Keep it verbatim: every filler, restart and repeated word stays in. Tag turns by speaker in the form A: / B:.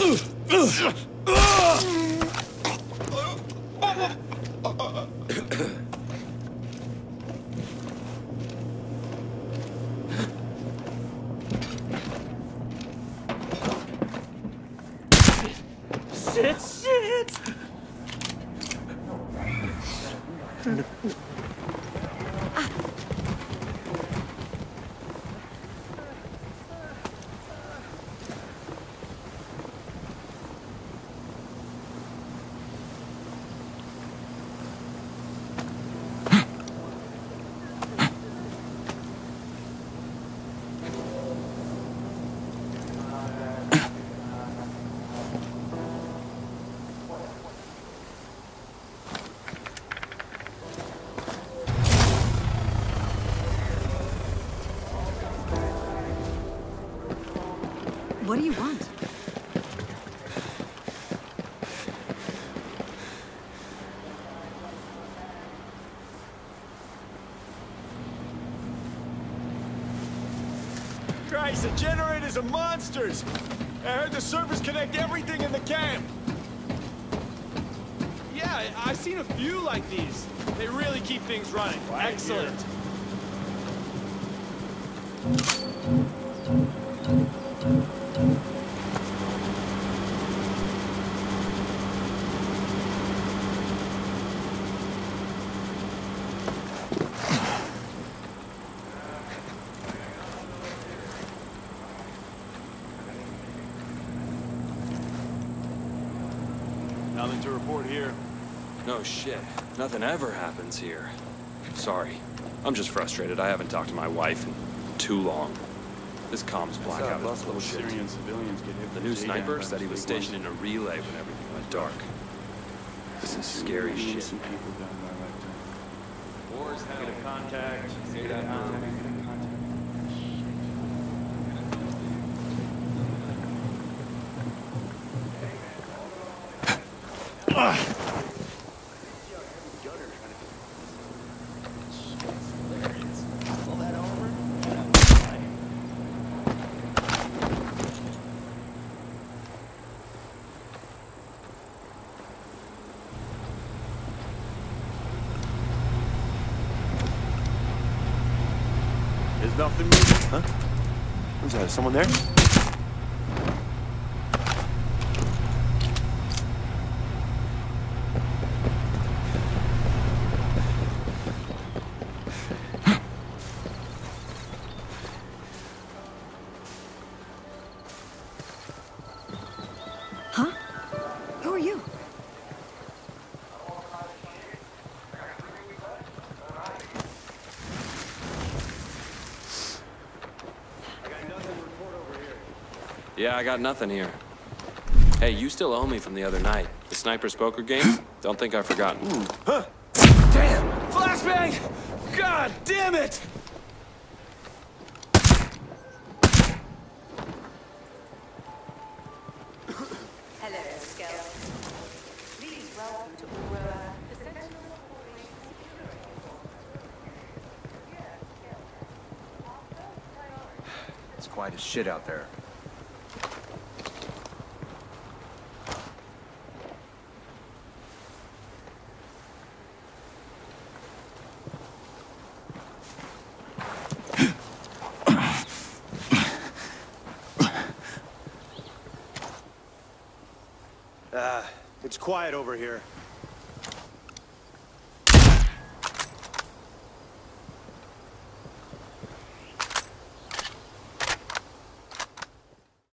A: Shit, shit!
B: What do you want?
C: Christ, the generators are monsters! I heard the servers connect everything in the camp!
D: Yeah, I've seen a few like these. They really keep things running. Excellent.
C: Nothing to report here.
E: No shit. Nothing ever happens here. Sorry. I'm just frustrated. I haven't talked to my wife in too long. This comms blackout is bullshit.
C: Syrian civilians get hit
E: The new sniper said he was stationed in a relay when everything went dark. This is scary shit.
D: Wars negative contact. Negative contact.
C: There's nothing moving.
F: Huh? Who's that? Is someone there?
B: Huh? Who are you?
E: Yeah, I got nothing here. Hey, you still owe me from the other night. The sniper's poker game? Don't think I've forgotten.
C: Huh? Damn! Flashbang! God damn it!
G: Hello, Scout. Please welcome to Aurora, the Sentinel
F: It's quiet as shit out there.
C: Uh, it's quiet over here.